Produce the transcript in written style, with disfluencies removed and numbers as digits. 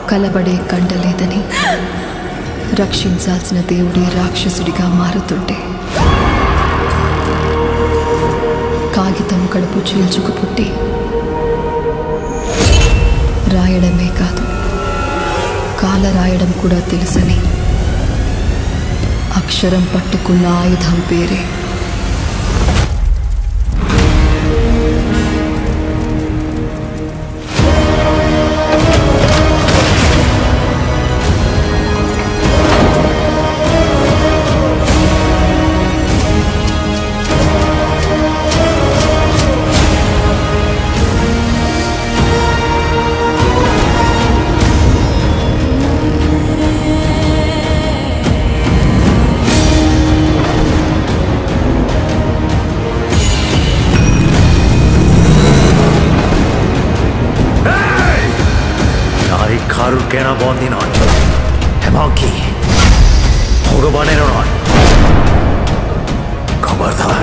కలబడే కండలేదని రక్షించాల్సిన దేవుడే రాక్షసుడిగా మారుతుంటే కాగితం కడుపు చీల్చుకు పుట్టి రాయడమే కాదు కాల రాయడం కూడా తెలుసని అక్షరం పట్టుకున్న ఆయుధం పేరే Karu kena bondi noi. Hemonki. Hogobanero noi. Khobardar.